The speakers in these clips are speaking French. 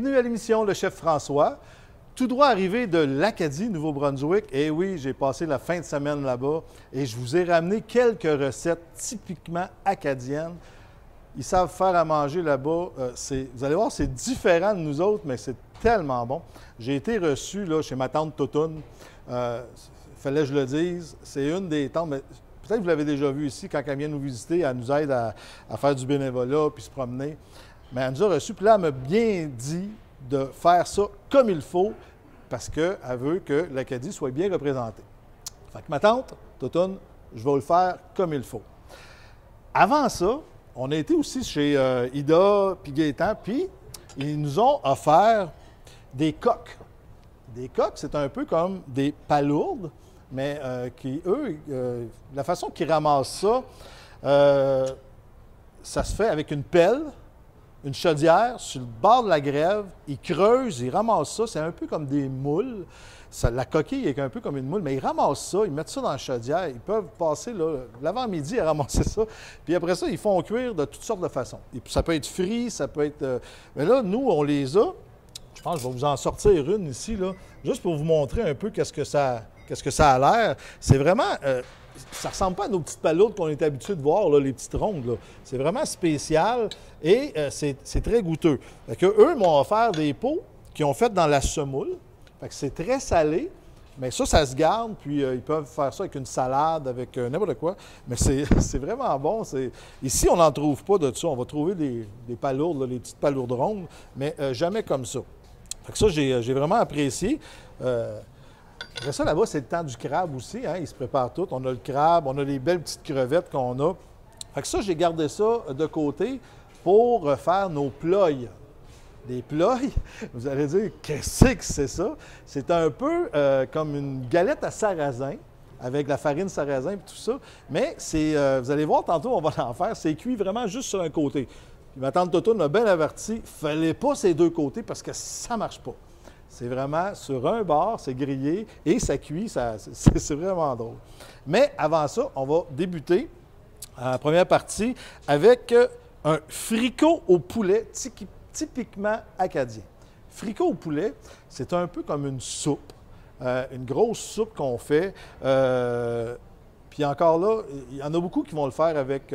Bienvenue à l'émission Le Chef François. Tout droit arrivé de l'Acadie, Nouveau-Brunswick. Et oui, j'ai passé la fin de semaine là-bas et je vous ai ramené quelques recettes typiquement acadiennes. Ils savent faire à manger là-bas. Vous allez voir, c'est différent de nous autres, mais c'est tellement bon. J'ai été reçu là, chez ma tante Toutoune. Fallait que je le dise. C'est une des tantes, mais peut-être que vous l'avez déjà vu ici, quand elle vient nous visiter, elle nous aide à faire du bénévolat puis se promener. Mais elle nous a reçus, puis là, elle m'a bien dit de faire ça comme il faut parce qu'elle veut que l'Acadie soit bien représentée. Fait que ma tante, Toutoune, je vais le faire comme il faut. Avant ça, on a été aussi chez Ida puis Gaétan, puis ils nous ont offert des coques. Des coques, c'est un peu comme des palourdes, mais la façon qu'ils ramassent ça, ça se fait avec une pelle, une chaudière, sur le bord de la grève. Ils creusent, ils ramassent ça. C'est un peu comme des moules. La coquille est un peu comme une moule, mais ils ramassent ça, ils mettent ça dans la chaudière. Ils peuvent passer l'avant-midi à ramasser ça. Puis après ça, ils font cuire de toutes sortes de façons. Et puis, ça peut être frit, ça peut être... Mais là, nous, on les a. Je pense que je vais vous en sortir une ici, là, juste pour vous montrer un peu qu'est-ce que ça a l'air. C'est vraiment... ça ne ressemble pas à nos petites palourdes qu'on est habitué de voir, là, les petites rondes. Là. C'est vraiment spécial et c'est très goûteux. Fait que eux m'ont offert des pots qu'ils ont fait dans la semoule. Fait que c'est très salé, mais ça se garde, puis ils peuvent faire ça avec une salade, avec n'importe quoi. Mais c'est vraiment bon. Ici, on n'en trouve pas de ça. On va trouver des palourdes, là, les petites palourdes rondes, mais jamais comme ça. Fait que ça, j'ai vraiment apprécié. Après ça, là-bas, c'est le temps du crabe aussi. Hein? Ils se préparent tout. On a le crabe, on a les belles petites crevettes qu'on a. Fait que ça, j'ai gardé ça de côté pour faire nos ploys. Des ploys, vous allez dire, qu'est-ce que c'est ça? C'est un peu comme une galette à sarrasin, avec la farine sarrasin et tout ça. Mais vous allez voir, tantôt, on va en faire. C'est cuit vraiment juste sur un côté. Puis ma tante Toutoune m'a bien averti, il ne fallait pas ces deux côtés parce que ça ne marche pas. C'est vraiment sur un bord, c'est grillé et ça cuit, c'est vraiment drôle. Mais avant ça, on va débuter la première partie avec un fricot au poulet typiquement acadien. Fricot au poulet, c'est un peu comme une soupe, une grosse soupe qu'on fait. Puis encore là, il y en a beaucoup qui vont le faire avec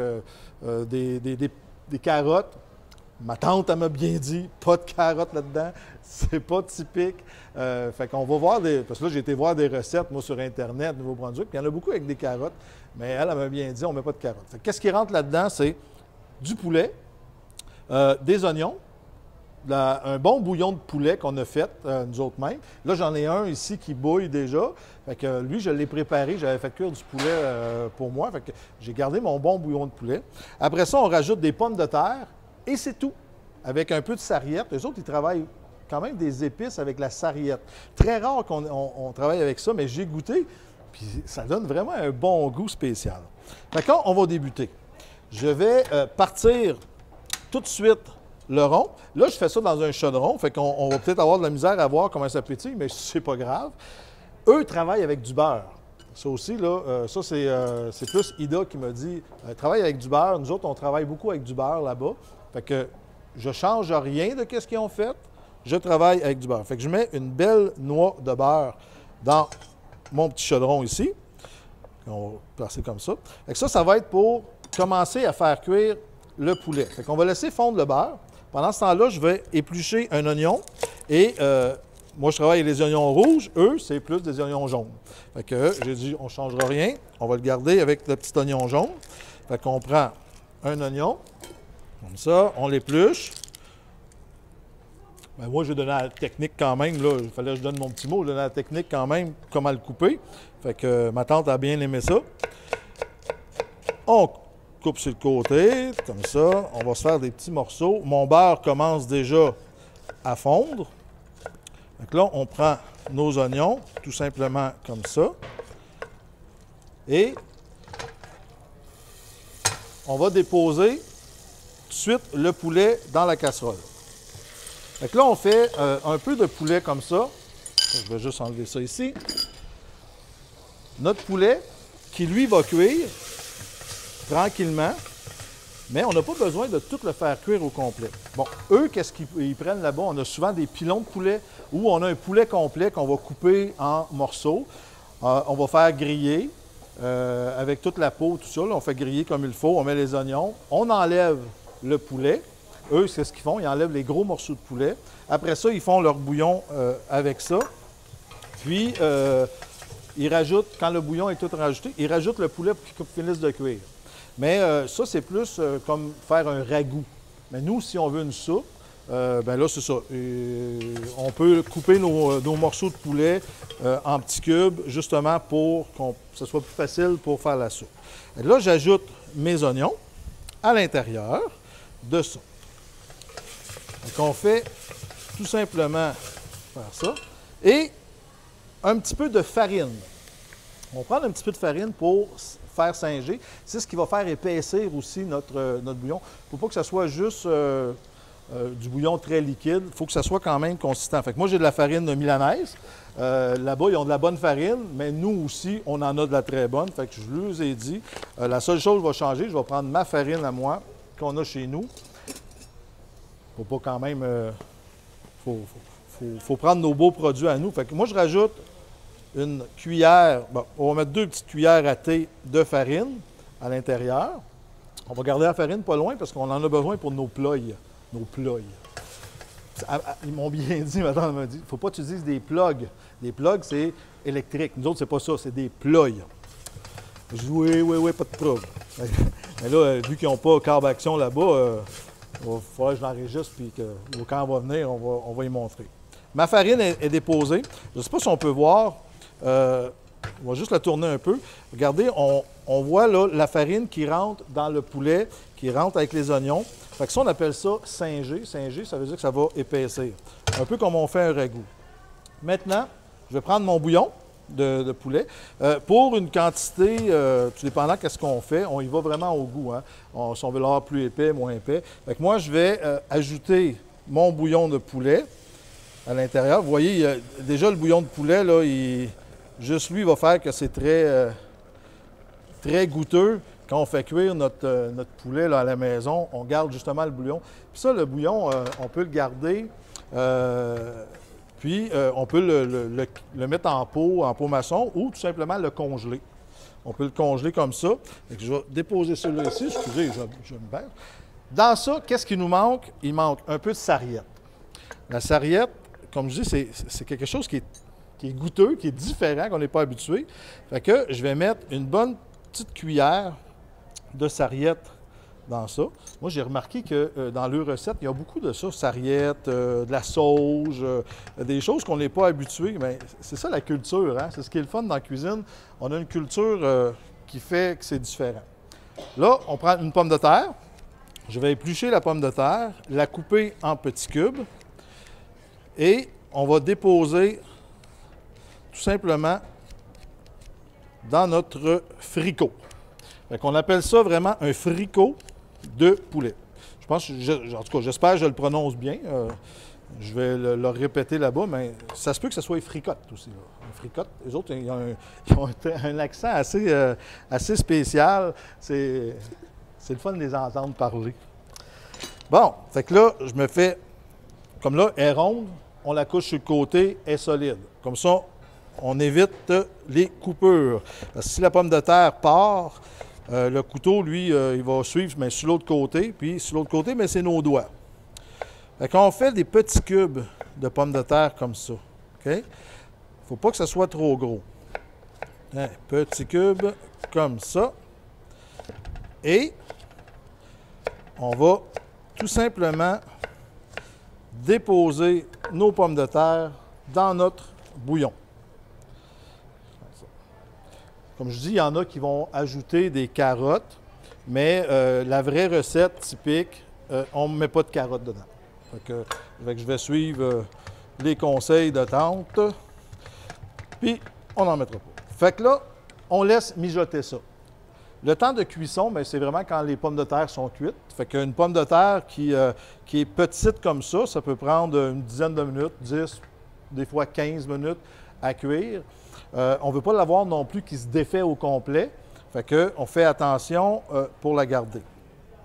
des carottes. Ma tante, elle m'a bien dit, pas de carottes là-dedans, c'est pas typique. Fait qu'on va voir parce que là, j'ai été voir des recettes, moi, sur Internet, Nouveau-Brunswick, puis il y en a beaucoup avec des carottes, mais elle m'a bien dit, on ne met pas de carottes. Fait qu'est-ce qui rentre là-dedans? C'est du poulet, des oignons, un bon bouillon de poulet qu'on a fait, nous autres mêmes. Là, j'en ai un ici qui bouille déjà. Fait que lui, je l'ai préparé, j'avais fait cuire du poulet pour moi. Fait que j'ai gardé mon bon bouillon de poulet. Après ça, on rajoute des pommes de terre. Et c'est tout, avec un peu de sarriette. Eux autres, ils travaillent quand même des épices avec la sarriette. Très rare qu'on travaille avec ça, mais j'ai goûté, puis ça donne vraiment un bon goût spécial. Fait qu'on va débuter. Je vais partir tout de suite le rond. Là, je fais ça dans un chaudron, fait qu'on va peut-être avoir de la misère à voir comment ça pétille, mais c'est pas grave. Eux travaillent avec du beurre. Ça aussi, là, c'est plus Ida qui m'a dit travaille avec du beurre. Nous autres, on travaille beaucoup avec du beurre là-bas. Fait que je ne change rien de ce qu'ils ont fait. Je travaille avec du beurre. Fait que je mets une belle noix de beurre dans mon petit chaudron ici. On va placer comme ça. Fait que ça va être pour commencer à faire cuire le poulet. Fait qu'on va laisser fondre le beurre. Pendant ce temps-là, je vais éplucher un oignon. Et moi, je travaille avec les oignons rouges. Eux, c'est plus des oignons jaunes. Fait que j'ai dit, on ne changera rien. On va le garder avec le petit oignon jaune. Fait qu'on prend un oignon. Comme ça, on l'épluche. Ben, moi, j'ai donné la technique quand même. Là, il fallait que je donne mon petit mot. J'ai donné la technique quand même, comment le couper. Fait que ma tante a bien aimé ça. On coupe sur le côté, comme ça. On va se faire des petits morceaux. Mon beurre commence déjà à fondre. Donc là, on prend nos oignons, tout simplement comme ça. Et on va déposer tout de suite le poulet dans la casserole. Donc là, on fait un peu de poulet comme ça. Je vais juste enlever ça ici. Notre poulet qui, lui, va cuire tranquillement. Mais on n'a pas besoin de tout le faire cuire au complet. Bon, eux, qu'est-ce qu'ils prennent là-bas? On a souvent des pilons de poulet ou on a un poulet complet qu'on va couper en morceaux. On va faire griller avec toute la peau, tout ça. Là, on fait griller comme il faut, on met les oignons. On enlève le poulet. Eux, c'est ce qu'ils font, ils enlèvent les gros morceaux de poulet. Après ça, ils font leur bouillon avec ça. Puis, ils rajoutent, quand le bouillon est tout rajouté, ils rajoutent le poulet pour qu'il finisse de cuire. Mais ça, c'est plus comme faire un ragoût. Mais nous, si on veut une soupe, ben là, c'est ça. On peut couper nos morceaux de poulet en petits cubes, justement pour que ce soit plus facile pour faire la soupe. Et là, j'ajoute mes oignons à l'intérieur de ça. Donc, on fait tout simplement faire ça. Et un petit peu de farine. On va prendre un petit peu de farine pour faire singer. C'est ce qui va faire épaissir aussi notre bouillon. Il ne faut pas que ce soit juste du bouillon très liquide. Il faut que ça soit quand même consistant. Fait que moi, j'ai de la farine milanaise. Là-bas, ils ont de la bonne farine, mais nous aussi, on en a de la très bonne. Fait que je leur ai dit, la seule chose qui va changer, je vais prendre ma farine à moi, qu'on a chez nous. Il ne faut pas quand même... faut prendre nos beaux produits à nous. Fait que moi, je rajoute une cuillère, bon, on va mettre 2 petites cuillères à thé de farine à l'intérieur. On va garder la farine pas loin parce qu'on en a besoin pour nos ploys. Nos ploys. Ils m'ont bien dit, ma tante m'a dit, il ne faut pas que tu dises des plugs. Des plugs, c'est électrique. Nous autres, c'est pas ça, c'est des ploys. Je dis oui, pas de problème. Mais là, vu qu'ils n'ont pas Carb Action là-bas, il va falloir que je l'enregistre, puis que quand on va venir, on va y montrer. Ma farine est déposée. Je ne sais pas si on peut voir. On va juste la tourner un peu. Regardez, on voit là la farine qui rentre dans le poulet, qui rentre avec les oignons. Fait que ça, on appelle ça singer. Singer, ça veut dire que ça va épaissir. Un peu comme on fait un ragoût. Maintenant, je vais prendre mon bouillon de poulet. Pour une quantité, tout dépendant de ce qu'on fait, on y va vraiment au goût. Hein? Si on veut l'avoir plus épais, moins épais. Fait que moi, je vais ajouter mon bouillon de poulet à l'intérieur. Vous voyez, déjà le bouillon de poulet, là, juste lui va faire que c'est très goûteux. Quand on fait cuire notre poulet là, à la maison, on garde justement le bouillon. Puis ça, le bouillon, on peut le garder, puis on peut le mettre en pot maçon ou tout simplement le congeler. On peut le congeler comme ça. Donc, je vais déposer celui-là ici. Excusez, je me perds. Dans ça, qu'est-ce qui nous manque? Il manque un peu de sarriette. La sarriette, comme je dis, c'est quelque chose qui est goûteux, qui est différent, qu'on n'est pas habitué. Fait que je vais mettre une bonne petite cuillère de sarriette dans ça. Moi, j'ai remarqué que dans leurs recettes, il y a beaucoup de ça, sarriette, de la sauge, des choses qu'on n'est pas habitué. Mais c'est ça la culture, hein? C'est ce qui est le fun dans la cuisine. On a une culture qui fait que c'est différent. Là, on prend une pomme de terre. Je vais éplucher la pomme de terre, la couper en petits cubes et on va déposer tout simplement dans notre fricot. Fait qu'on appelle ça vraiment un fricot de poulet. Je pense, en tout cas, j'espère que je le prononce bien. Je vais le répéter là-bas, mais ça se peut que ce soit une fricotte aussi. Là. Une fricotte, les autres, ils ont un accent assez spécial. C'est le fun de les entendre parler. Bon, fait que là, je me fais, comme là, elle est ronde, on la couche sur le côté, elle est solide. Comme ça, on évite les coupures. Parce que si la pomme de terre part, le couteau, lui, il va suivre, mais sur l'autre côté. Puis sur l'autre côté, mais c'est nos doigts. Fait qu'on fait des petits cubes de pommes de terre comme ça. OK? Il ne faut pas que ça soit trop gros. Un petit cube comme ça. Et on va tout simplement déposer nos pommes de terre dans notre bouillon. Comme je dis, il y en a qui vont ajouter des carottes, mais la vraie recette typique, on ne met pas de carottes dedans. Fait que je vais suivre les conseils de tante, puis on n'en mettra pas. Fait que là, on laisse mijoter ça. Le temps de cuisson, c'est vraiment quand les pommes de terre sont cuites. Fait qu'une pomme de terre qui est petite comme ça peut prendre une dizaine de minutes, 10, des fois 15 minutes à cuire. On ne veut pas l'avoir non plus qui se défait au complet. Fait qu'on fait attention pour la garder.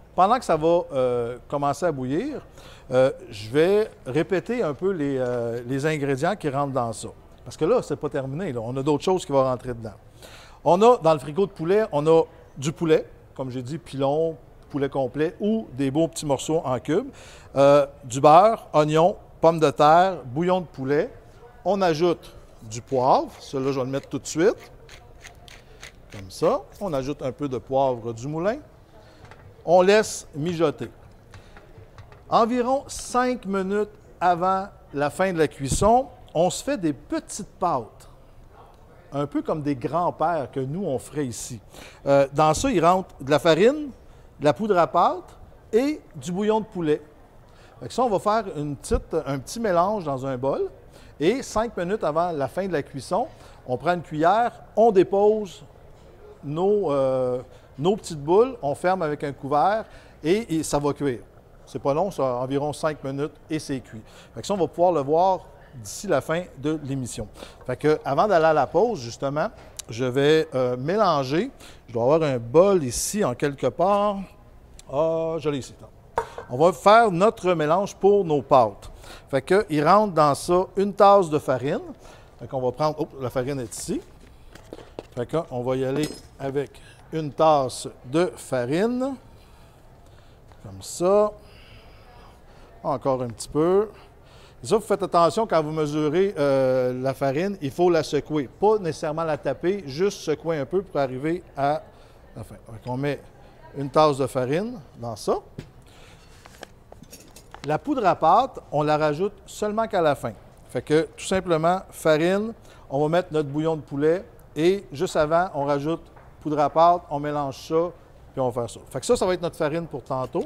pendant que ça va commencer à bouillir, je vais répéter un peu les ingrédients qui rentrent dans ça. Parce que là, c'est pas terminé. Là. On a d'autres choses qui vont rentrer dedans. On a, dans le frigo de poulet, on a du poulet, comme j'ai dit, pilon, poulet complet ou des beaux petits morceaux en cubes, du beurre, oignon, pommes de terre, bouillon de poulet. On ajoute du poivre. Celui-là, je vais le mettre tout de suite. Comme ça. On ajoute un peu de poivre du moulin. On laisse mijoter. Environ 5 minutes avant la fin de la cuisson, on se fait des petites pâtes. Un peu comme des grands-pères que nous, on ferait ici. Dans ça, il rentre de la farine, de la poudre à pâte et du bouillon de poulet. Fait ça, on va faire un petit mélange dans un bol. Et 5 minutes avant la fin de la cuisson, on prend une cuillère, on dépose nos petites boules, on ferme avec un couvert et ça va cuire. C'est pas long, ça environ 5 minutes et c'est cuit. Fait que ça, on va pouvoir le voir d'ici la fin de l'émission. Fait que avant d'aller à la pause, justement, je vais mélanger. Je dois avoir un bol ici en quelque part. Ah, je l'ai ici. On va faire notre mélange pour nos pâtes. Fait que, il rentre dans ça une tasse de farine. Fait qu'on va prendre... Oh, la farine est ici. Fait qu'on va y aller avec une tasse de farine. Comme ça. Encore un petit peu. Et ça, vous faites attention quand vous mesurez la farine, il faut la secouer. Pas nécessairement la taper, juste secouer un peu pour arriver à la fin. Donc, on met une tasse de farine dans ça. La poudre à pâte, on la rajoute seulement qu'à la fin. Fait que, tout simplement, farine, on va mettre notre bouillon de poulet et juste avant, on rajoute poudre à pâte, on mélange ça, puis on va faire ça. Fait que ça va être notre farine pour tantôt.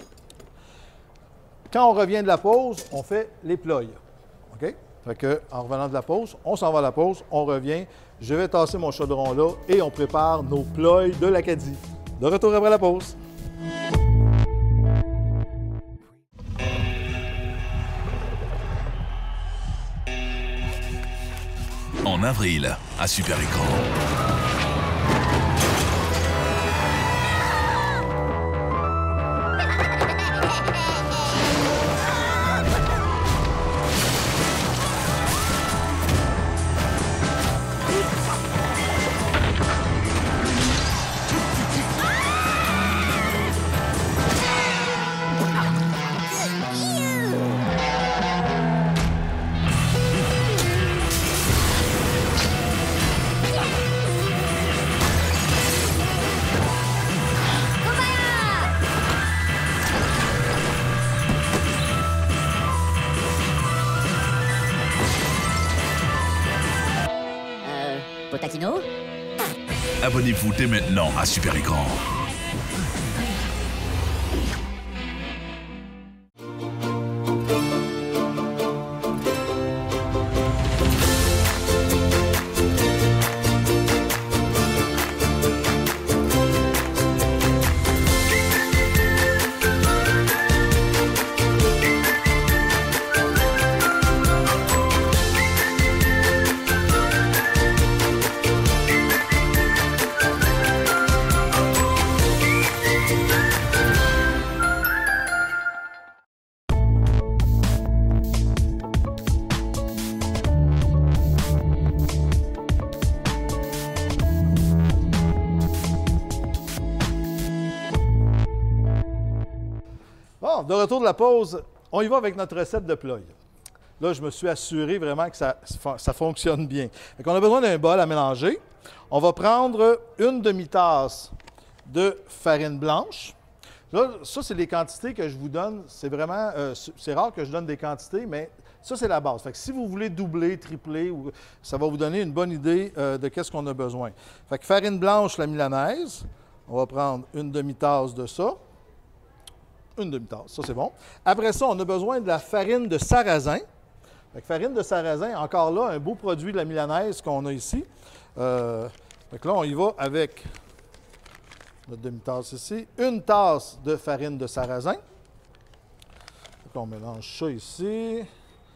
Quand on revient de la pause, on fait les ploys. OK? Fait que, en revenant de la pause, on s'en va à la pause, on revient. Je vais tasser mon chaudron là et on prépare nos ploys de l'Acadie. De retour après la pause. En avril, à Super Écran. Potakino? Abonnez-vous dès maintenant à Super Écran. Bon, de retour de la pause, on y va avec notre recette de ploy. Là, je me suis assuré vraiment que ça fonctionne bien. Donc, on a besoin d'un bol à mélanger. On va prendre une demi-tasse de farine blanche. Là, ça, c'est les quantités que je vous donne. C'est vraiment, c'est rare que je donne des quantités, mais ça, c'est la base. Fait que si vous voulez doubler, tripler, ça va vous donner une bonne idée de qu'est-ce qu'on a besoin. Fait que farine blanche, la milanaise. On va prendre une demi-tasse de ça. Une demi-tasse, ça c'est bon. Après ça, on a besoin de la farine de sarrasin. Fait que farine de sarrasin, encore là, un beau produit de la milanaise qu'on a ici. Fait que là, on y va avec notre demi-tasse ici. Une tasse de farine de sarrasin. Donc, on mélange ça ici.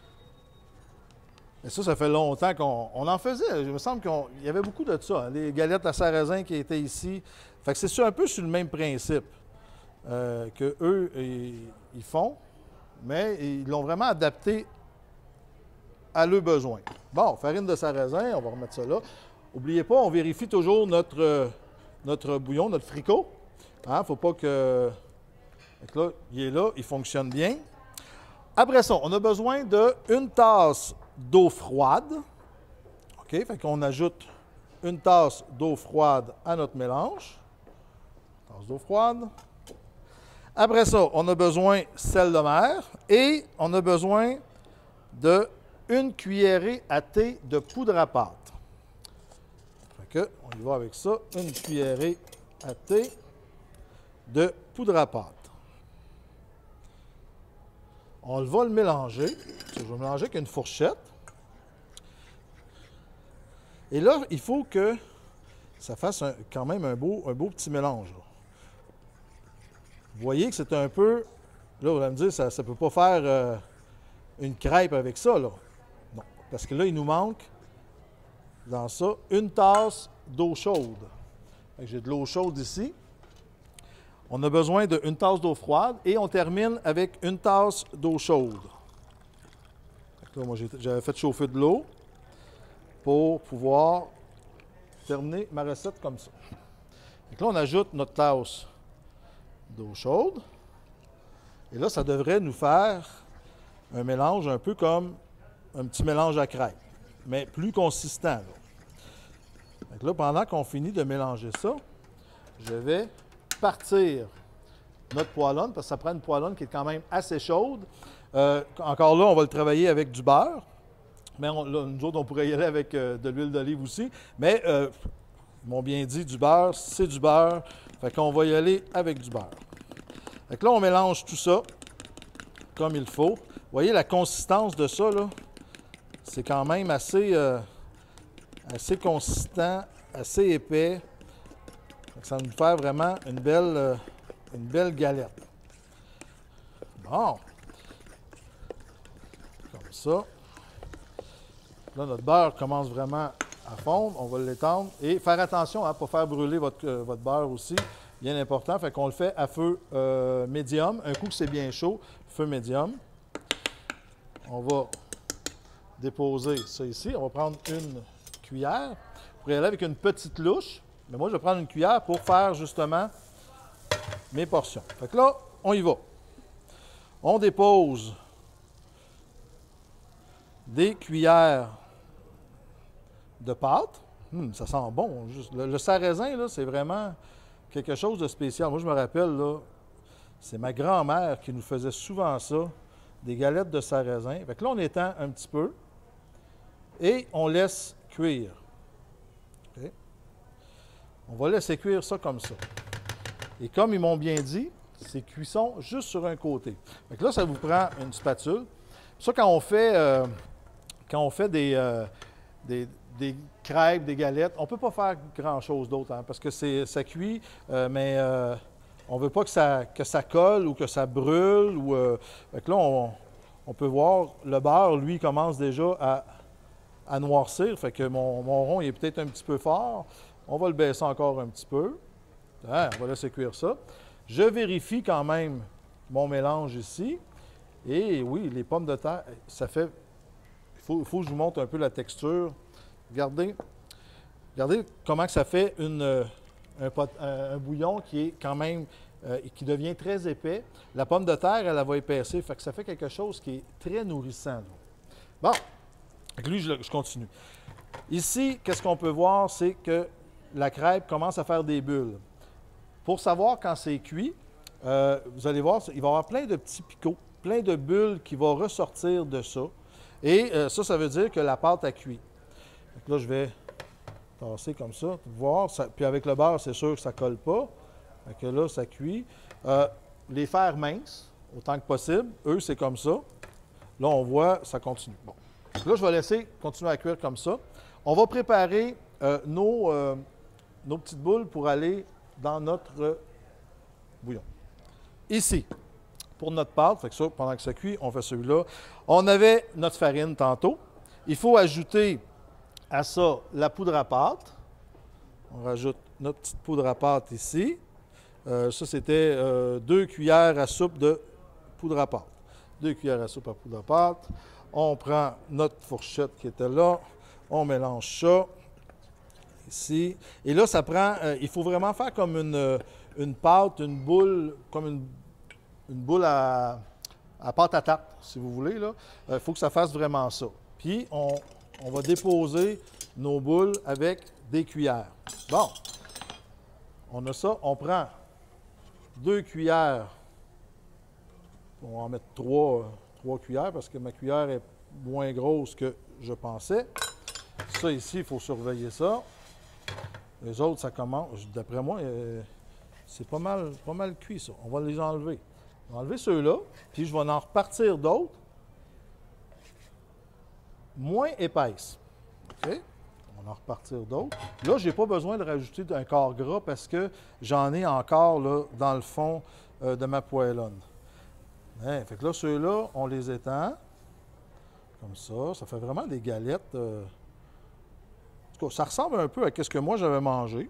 Et ça fait longtemps qu'on en faisait. Il me semble qu'il y avait beaucoup de ça. Hein, les galettes à sarrasin qui étaient ici. Fait que c'est un peu sur le même principe. qu'eux, ils font, mais ils l'ont vraiment adapté à leurs besoins. Bon, farine de sarrasin, on va remettre ça là. N'oubliez pas, on vérifie toujours notre bouillon, notre fricot. Il ne faut pas que... Donc là, il est là, il fonctionne bien. Après ça, on a besoin d'une tasse d'eau froide. OK, fait qu'on ajoute une tasse d'eau froide à notre mélange. Tasse d'eau froide. Après ça, on a besoin de sel de mer et on a besoin d'une cuillerée à thé de poudre à pâte. Fait que, on y va avec ça, une cuillerée à thé de poudre à pâte. On va le mélanger. Je vais mélanger avec une fourchette. Et là, il faut que ça fasse quand même un beau petit mélange. Là. Vous voyez que c'est un peu... Là, vous allez me dire, ça ne peut pas faire une crêpe avec ça, là. Non, parce que là, il nous manque, dans ça, une tasse d'eau chaude. J'ai de l'eau chaude ici. On a besoin d'une tasse d'eau froide et on termine avec une tasse d'eau chaude. Là, moi, j'avais fait chauffer de l'eau pour pouvoir terminer ma recette comme ça. Donc là, on ajoute notre tasse d'eau chaude. Et là, ça devrait nous faire un mélange un peu comme un petit mélange à crêpes, mais plus consistant. Là. Donc là, pendant qu'on finit de mélanger ça, je vais partir notre poêlonne, parce que ça prend une poêlonne qui est quand même assez chaude. Encore là, on va le travailler avec du beurre. Mais là, nous autres, on pourrait y aller avec de l'huile d'olive aussi. Mais, ils m'ont bien dit, du beurre, c'est du beurre. Fait qu'on va y aller avec du beurre. Fait que là, on mélange tout ça comme il faut. Vous voyez, la consistance de ça, là, c'est quand même assez consistant, assez épais. Ça va nous faire vraiment une belle galette. Bon. Comme ça. Là, notre beurre commence vraiment à fondre. On va l'étendre. Et faire attention à ne pas faire brûler votre beurre aussi. Bien important. Fait qu'on le fait à feu médium. Un coup que c'est bien chaud, feu médium. On va déposer ça ici. On va prendre une cuillère. Vous pourrez aller avec une petite louche. Mais moi, je vais prendre une cuillère pour faire justement mes portions. Fait que là, on y va. On dépose des cuillères de pâte. Ça sent bon. Le sarrasin, là, c'est vraiment quelque chose de spécial. Moi, je me rappelle, là, c'est ma grand-mère qui nous faisait souvent ça, des galettes de sarrasin. Fait que là, on étend un petit peu et on laisse cuire. Okay. On va laisser cuire ça comme ça. Et comme ils m'ont bien dit, c'est cuisson juste sur un côté. Fait que là, ça vous prend une spatule. Ça, quand on fait des crêpes, des galettes, on ne peut pas faire grand-chose d'autre, hein, parce que ça cuit, mais on ne veut pas que ça colle ou que ça brûle. Fait que là, on peut voir, le beurre, lui, commence déjà à noircir. Fait que mon rond il est peut-être un petit peu fort. On va le baisser encore un petit peu. Hein, on va laisser cuire ça. Je vérifie quand même mon mélange ici. Et oui, les pommes de terre, ça fait... Il faut que je vous montre un peu la texture. Regardez comment que ça fait un bouillon qui est quand même... qui devient très épais. La pomme de terre, elle va épaissir. Fait que ça fait quelque chose qui est très nourrissant. Là. Bon, donc lui, je continue. Ici, qu'est-ce qu'on peut voir, c'est que la crêpe commence à faire des bulles. Pour savoir quand c'est cuit, vous allez voir, il va y avoir plein de petits picots, plein de bulles qui vont ressortir de ça. Et ça veut dire que la pâte a cuit. Donc là, je vais tasser comme ça, pour voir. Puis avec le beurre, c'est sûr que ça ne colle pas. Donc là, ça cuit. Les fers minces, autant que possible, eux, c'est comme ça. Là, on voit, ça continue. Bon. Là, je vais laisser continuer à cuire comme ça. On va préparer nos petites boules pour aller dans notre bouillon. Ici, pour notre pâte, fait que ça, pendant que ça cuit, on fait celui-là. On avait notre farine tantôt. Il faut ajouter à ça la poudre à pâte. On rajoute notre petite poudre à pâte ici. Ça, c'était 2 cuillères à soupe de poudre à pâte. 2 cuillères à soupe à poudre à pâte. On prend notre fourchette qui était là. On mélange ça ici. Et là, ça prend... il faut vraiment faire comme une pâte, une boule, comme une boule à pâte à tarte, si vous voulez. Il faut que ça fasse vraiment ça. Puis, on va déposer nos boules avec des cuillères. Bon, on a ça. On prend 2 cuillères. On va en mettre 3 cuillères parce que ma cuillère est moins grosse que je pensais. Ça ici, il faut surveiller ça. Les autres, ça commence. D'après moi, c'est pas mal cuit, ça. On va les enlever. On va enlever ceux-là, puis je vais en repartir d'autres moins épaisses. OK? On va en repartir d'autres. Là, je n'ai pas besoin de rajouter un quart gras parce que j'en ai encore là, dans le fond de ma poêlonne. Hein? Fait que là, ceux-là, on les étend. Comme ça. Ça fait vraiment des galettes. En tout cas, ça ressemble un peu à ce que moi j'avais mangé.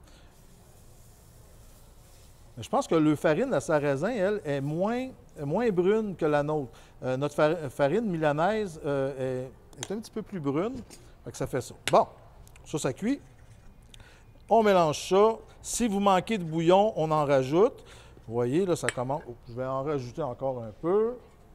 Mais je pense que le farine à sarrasin, elle, est moins brune que la nôtre. Notre farine milanaise est un petit peu plus brune. Fait que ça fait ça. Bon, ça cuit. On mélange ça. Si vous manquez de bouillon, on en rajoute. Vous voyez, là, ça commence. Oh, je vais en rajouter encore un peu.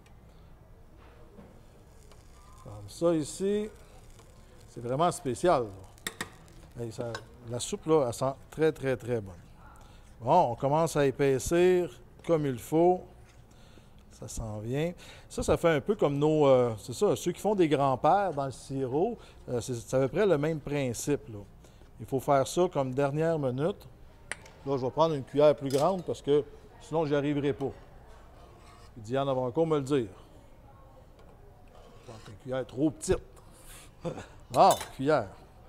Comme ça ici. C'est vraiment spécial. Hey, la soupe, là, elle sent très, très, très bonne. Bon, on commence à épaissir comme il faut. Ça s'en vient. Ça fait un peu comme nos... c'est ça, ceux qui font des grands-pères dans le sirop, c'est à peu près le même principe, là. Il faut faire ça comme dernière minute. Là, je vais prendre une cuillère plus grande parce que sinon, je n'y arriverai pas. Diane va encore me le dire. Je prends une cuillère trop petite. Bon, cuillère.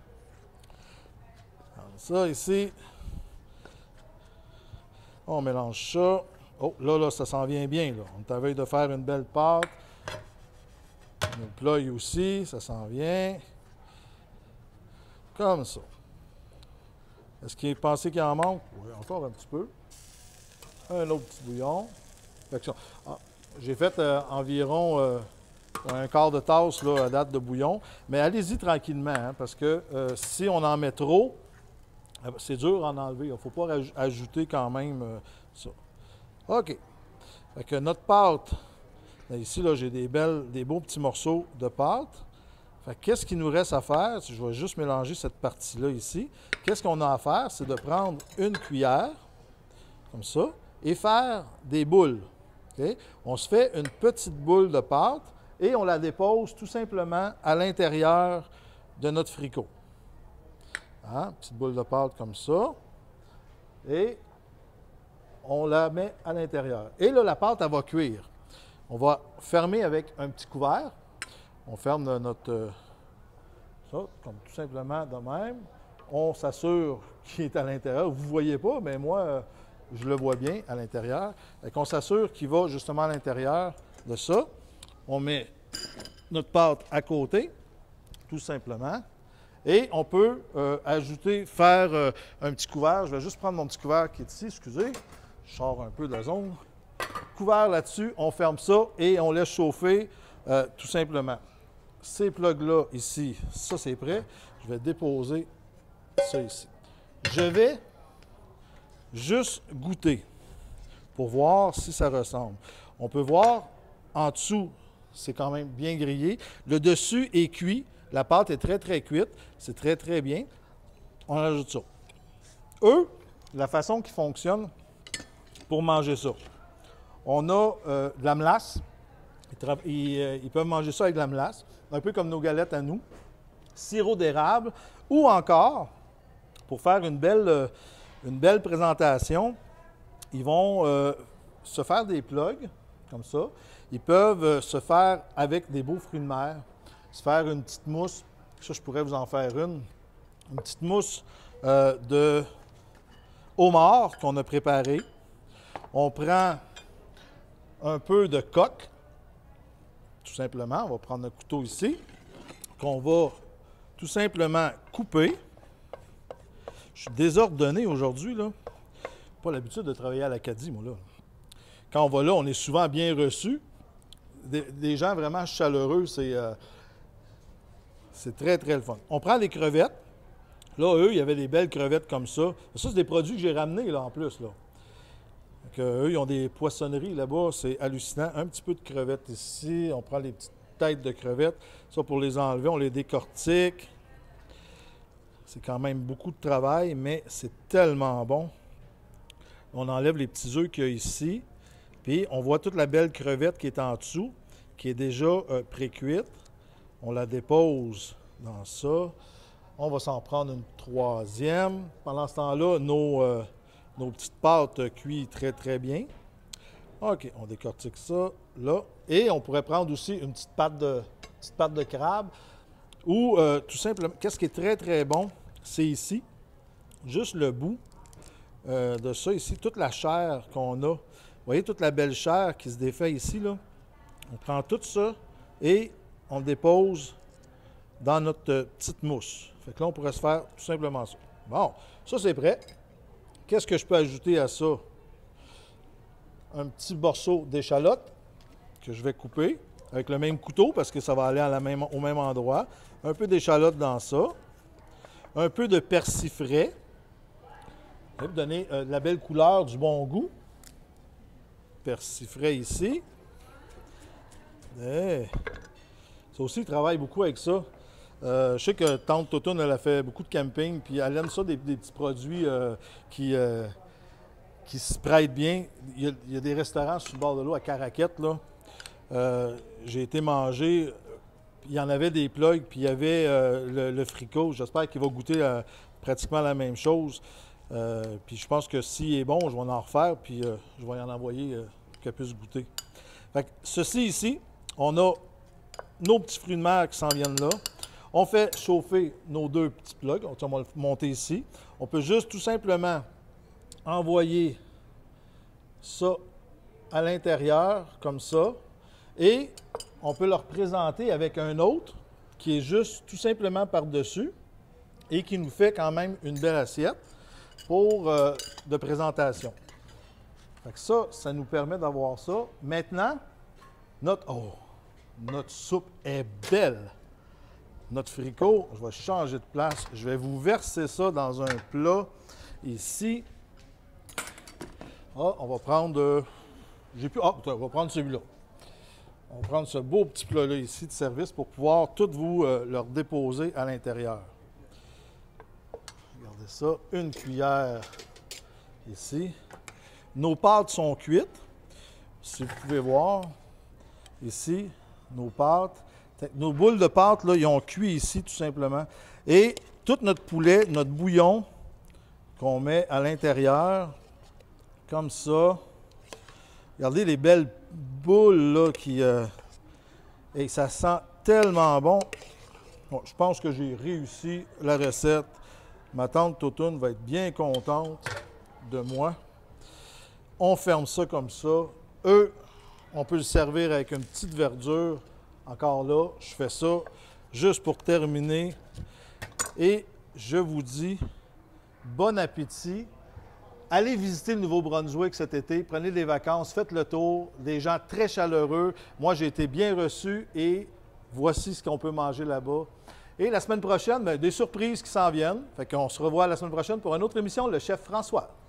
Alors, ça ici... On mélange ça. Oh, là, ça s'en vient bien. Là. On est à veille de faire une belle pâte. Le plat aussi, ça s'en vient. Comme ça. Est-ce qu'il est pensé qu'il en manque? Oui, encore un petit peu. Un autre petit bouillon. J'ai fait environ un quart de tasse là, à date de bouillon. Mais allez-y tranquillement, hein, parce que si on en met trop, c'est dur à en enlever. Il ne faut pas ajouter quand même ça. OK. Fait que notre pâte, là, ici, là, j'ai des beaux petits morceaux de pâte. Fait que qu'est-ce qu'il nous reste à faire? Je vais juste mélanger cette partie-là ici. Qu'est-ce qu'on a à faire? C'est de prendre une cuillère, comme ça, et faire des boules. Okay? On se fait une petite boule de pâte et on la dépose tout simplement à l'intérieur de notre fricot. Hein? Petite boule de pâte comme ça. Et on la met à l'intérieur. Et là, la pâte, elle va cuire. On va fermer avec un petit couvert. On ferme notre... ça, comme tout simplement de même. On s'assure qu'il est à l'intérieur. Vous ne voyez pas, mais moi, je le vois bien à l'intérieur. Et qu'on s'assure qu'il va justement à l'intérieur de ça. On met notre pâte à côté, tout simplement. Et on peut ajouter, faire un petit couvert. Je vais juste prendre mon petit couvert qui est ici, excusez. Je sors un peu de la zone. Couvert là-dessus, on ferme ça et on laisse chauffer tout simplement. Ces plugs-là ici, ça c'est prêt. Je vais déposer ça ici. Je vais juste goûter pour voir si ça ressemble. On peut voir en dessous, c'est quand même bien grillé. Le dessus est cuit. La pâte est très, très cuite. C'est très, très bien. On ajoute ça. Eux, la façon qu'ils fonctionnent pour manger ça, on a de la melasse. Ils peuvent manger ça avec de la melasse, un peu comme nos galettes à nous. Sirop d'érable ou encore, pour faire une belle présentation, ils vont se faire des plugs, comme ça. Ils peuvent se faire avec des beaux fruits de mer, se faire une petite mousse. Ça, je pourrais vous en faire une petite mousse de homard qu'on a préparée. On prend un peu de coque, tout simplement. On va prendre notre couteau ici, qu'on va tout simplement couper. Je suis désordonné aujourd'hui, là. pas l'habitude de travailler à l'Acadie, moi, là. Quand on va là, on est souvent bien reçus. Des gens vraiment chaleureux, c'est très, très le fun. On prend les crevettes. Là, eux, il y avait des belles crevettes comme ça. Ça, c'est des produits que j'ai ramenés, là, en plus, là. Donc, eux, ils ont des poissonneries là-bas. C'est hallucinant. Un petit peu de crevettes ici. On prend les petites têtes de crevettes. Ça, pour les enlever, on les décortique. C'est quand même beaucoup de travail, mais c'est tellement bon. On enlève les petits œufs qu'il y a ici. Puis, on voit toute la belle crevette qui est en dessous, qui est déjà pré-cuite. On la dépose dans ça. On va s'en prendre une troisième. Pendant ce temps-là, nos petites pâtes cuisent très, très bien. OK, on décortique ça là. Et on pourrait prendre aussi une petite pâte de crabe. Ou tout simplement, qu'est-ce qui est très, très bon, c'est ici, juste le bout de ça ici, toute la chair qu'on a. Vous voyez toute la belle chair qui se défait ici, là? On prend tout ça et on le dépose dans notre petite mousse. Fait que là, on pourrait se faire tout simplement ça. Bon, ça c'est prêt. Qu'est-ce que je peux ajouter à ça? Un petit morceau d'échalote que je vais couper avec le même couteau parce que ça va aller au même endroit. Un peu d'échalote dans ça. Un peu de persil frais. Ça va vous donner la belle couleur du bon goût. Persil frais ici. Et ça aussi, il travaille beaucoup avec ça. Je sais que Tante Totoune, elle a fait beaucoup de camping, puis elle aime ça, des petits produits qui se prêtent bien. Il y a des restaurants sur le bord de l'eau à Caraquette, là. J'ai été manger, il y en avait des plugs, puis il y avait le fricot. J'espère qu'il va goûter pratiquement la même chose. Puis je pense que s'il est bon, je vais en refaire, puis je vais y en envoyer qu'elle puisse goûter. Fait que ceci ici, on a nos petits fruits de mer qui s'en viennent là. On fait chauffer nos deux petits plugs. On va le monter ici. On peut juste tout simplement envoyer ça à l'intérieur, comme ça. Et on peut le représenter avec un autre qui est juste tout simplement par-dessus et qui nous fait quand même une belle assiette de présentation. Fait que ça nous permet d'avoir ça. Maintenant, notre soupe est belle. Notre fricot, je vais changer de place. Je vais vous verser ça dans un plat ici. On va prendre... on va prendre celui-là. On va prendre ce beau petit plat-là ici de service pour pouvoir tout vous le déposer à l'intérieur. Regardez ça. Une cuillère ici. Nos pâtes sont cuites. Si vous pouvez voir, ici, nos pâtes. Nos boules de pâte, là, ils ont cuit ici, tout simplement. Et tout notre poulet, notre bouillon qu'on met à l'intérieur, comme ça. Regardez les belles boules, là, et ça sent tellement bon. Bon, je pense que j'ai réussi la recette. Ma tante Totoune va être bien contente de moi. On ferme ça comme ça. On peut le servir avec une petite verdure. Encore là, je fais ça juste pour terminer. Et je vous dis bon appétit. Allez visiter le Nouveau-Brunswick cet été. Prenez des vacances, faites le tour. Des gens très chaleureux. Moi, j'ai été bien reçu et voici ce qu'on peut manger là-bas. Et la semaine prochaine, des surprises qui s'en viennent. Fait qu'on se revoit la semaine prochaine pour une autre émission, le Chef François.